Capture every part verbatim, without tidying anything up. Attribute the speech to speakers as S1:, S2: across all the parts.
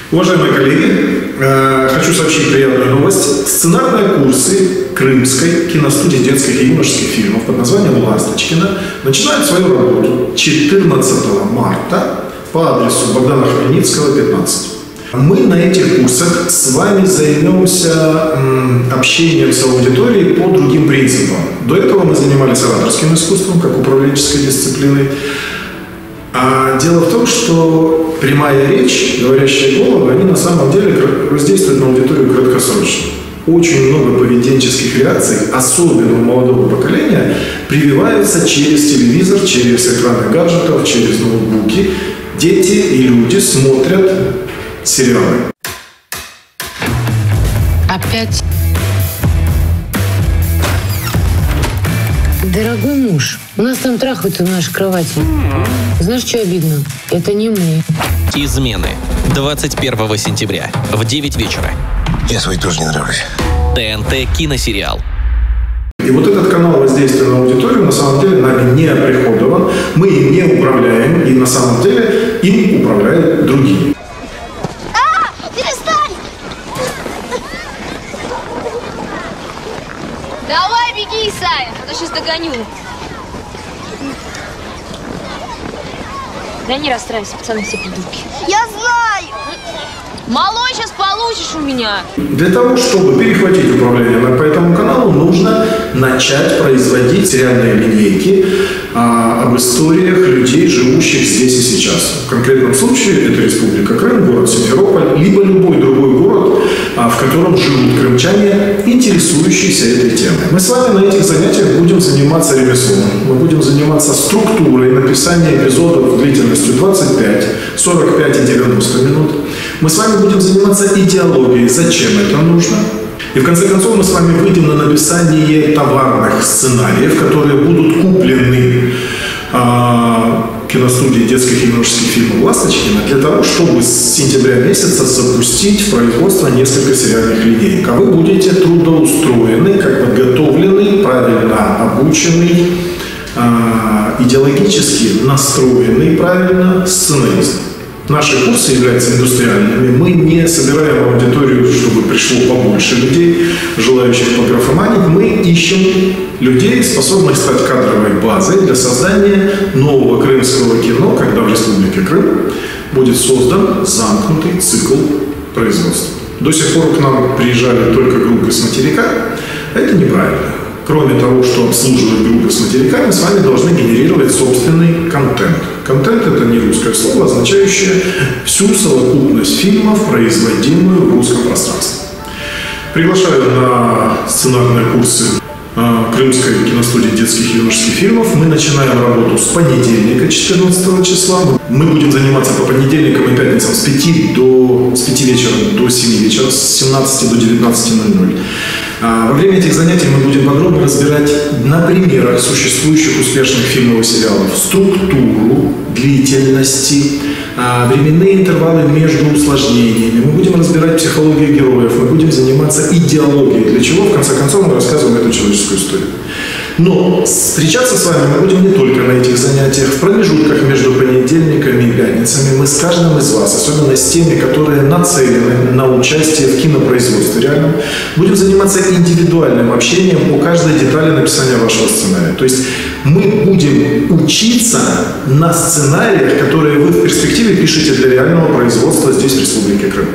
S1: Уважаемые коллеги, хочу сообщить приятную новость. Сценарные курсы Крымской киностудии детских и юношеских фильмов под названием «Ласточкино» начинают свою работу четырнадцатого марта по адресу Богдана Хмельницкого, пятнадцать. Мы на этих курсах с вами займемся общением с аудиторией по другим принципам. До этого мы занимались ораторским искусством, как управленческой дисциплиной. А дело в том, что прямая речь, говорящие головы, они на самом деле воздействуют на аудиторию краткосрочно. Очень много поведенческих реакций, особенно у молодого поколения, прививаются через телевизор, через экраны гаджетов, через ноутбуки. Дети и люди смотрят сериалы.
S2: Опять. Дорогой муж, у нас там трахают в нашей кровати. Знаешь, что обидно? Это не мы.
S3: Измены. двадцать первого сентября в девять вечера.
S4: Я своей тоже не нравлюсь.
S3: ТНТ киносериал.
S1: И вот этот канал воздействия на аудиторию на самом деле нами не оприходован. Мы им не управляем, и на самом деле им управляют другие.
S5: А, перестань! Давай беги, Исайя, а то сейчас догоню. Да не расстраивайся, пацаны все придурки. Я знаю! Малой, сейчас получишь у меня.
S1: Для того, чтобы перехватить управление по этому каналу, нужно начать производить сериальные линейки а, об историях людей, живущих здесь и сейчас. В конкретном случае это Республика Крым, город Симферополь, либо любой другой город, а, в котором живут крымчане, интересующиеся этой темой. Мы с вами на этих занятиях будем заниматься ремеслом. Мы будем заниматься структурой написания эпизодов длительностью двадцать пять, сорок пять и девяносто минут. Мы с вами будем заниматься идеологией, зачем это нужно. И в конце концов мы с вами выйдем на написание товарных сценариев, которые будут куплены э, киностудии детских и юношеских фильмов «Ласточкино» для того, чтобы с сентября месяца запустить в производство несколько сериальных линеек. А вы будете трудоустроены, как подготовленный, правильно обученный, э, идеологически настроенный правильно сценарист. Наши курсы являются индустриальными. Мы не собираем аудиторию, чтобы пришло побольше людей, желающих пографоманить. Мы ищем людей, способных стать кадровой базой для создания нового крымского кино, когда в Республике Крым будет создан замкнутый цикл производства. До сих пор к нам приезжали только группы с материка. Это неправильно. Кроме того, что обслуживать группы с материка, мы с вами должны генерировать собственный контент. Контент – это не русское слово, означающее всю совокупность фильмов, производимую в русском пространстве. Приглашаю на сценарные курсы Крымской киностудии детских и юношеских фильмов. Мы начинаем работу с понедельника, четырнадцатого числа. Мы будем заниматься по понедельникам и пятницам с пяти, до, с пяти вечера до семи вечера, с семнадцати до девятнадцати ноль-ноль. Во время этих занятий мы будем подробно разбирать на примерах существующих успешных фильмов и сериалов структуру, длительности, временные интервалы между усложнениями. Мы будем разбирать психологию героев, мы будем заниматься идеологией, для чего, в конце концов, мы рассказываем эту человеческую историю. Но встречаться с вами мы будем не только на этих занятиях. В промежутках между понедельниками и пятницами мы с каждым из вас, особенно с теми, которые нацелены на участие в кинопроизводстве реальном, будем заниматься индивидуальным общением по каждой детали написания вашего сценария. То есть мы будем учиться на сценариях, которые вы в перспективе пишете для реального производства здесь, в Республике Крым.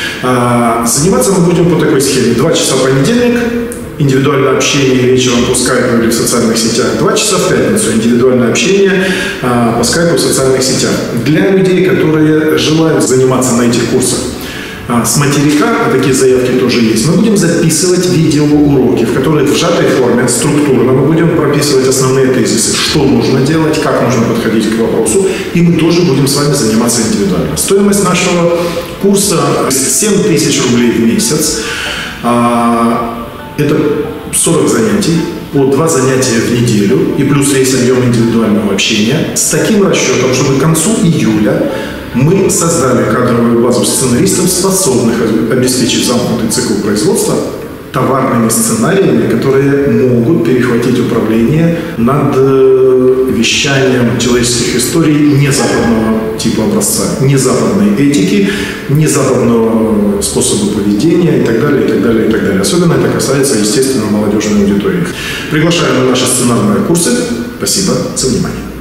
S1: Заниматься мы будем по такой схеме. Два часа понедельник. Индивидуальное общение вечером по скайпу или в социальных сетях. Два часа в пятницу. Индивидуальное общение а, по скайпу в социальных сетях. Для людей, которые желают заниматься на этих курсах а, с материка, а такие заявки тоже есть, мы будем записывать видеоуроки, в которых в сжатой форме, структурно мы будем прописывать основные тезисы, что нужно делать, как нужно подходить к вопросу, и мы тоже будем с вами заниматься индивидуально. Стоимость нашего курса семь тысяч рублей в месяц. А, Это сорок занятий, по два занятия в неделю и плюс весь объем индивидуального общения с таким расчетом, чтобы к концу июля мы создали кадровую базу сценаристов, способных обеспечить замкнутый цикл производства товарными сценариями, которые могут перехватить управление над вещанием человеческих историй не западного типа образца, не западной этики, не западного способа поведения и так далее, и так далее, и так далее. Особенно это касается, естественно, молодежной аудитории. Приглашаю на наши сценарные курсы. Спасибо за внимание.